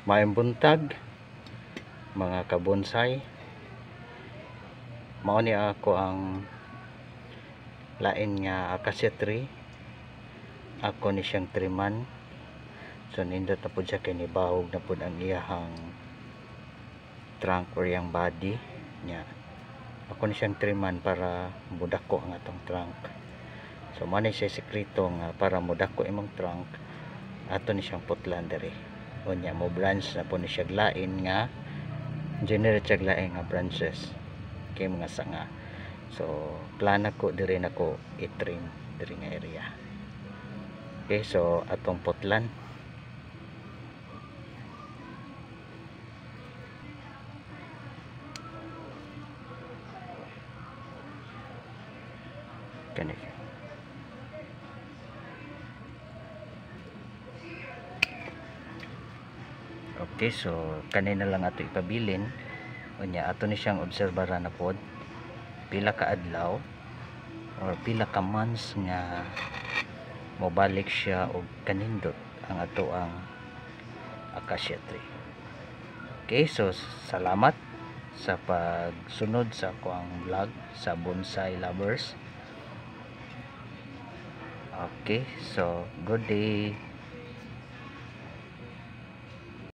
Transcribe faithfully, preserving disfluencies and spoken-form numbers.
Maayong buntag mga kabonsai. Mao ni ako ang lain nga acacia tree. Ako ni siyang triman. So nindot na pud siya kay nibahog na pud ang iyahang trunk or yang body nya. Ako ni siyang triman para mudako ang atong trunk. So mao ni siya sekreto nga para mudako imong trunk ato ni siyang putlan diri. Unya mo branch na po ni siya lain nga generate siya lain nga branches kay mga sanga. So plan ako diri nako i-trim diri nga area. Okay, so atong putlan kani. Okay, so kanina lang ato ipabilin. Unya ato ni siyang obserbaran na pod pila ka adlaw or pila ka months nga mobalik siya og kanindot ang ato ang acacia tree. Okay, so salamat sa pagsunod sa ako ang vlog sa bonsai lovers. Okay, so good day.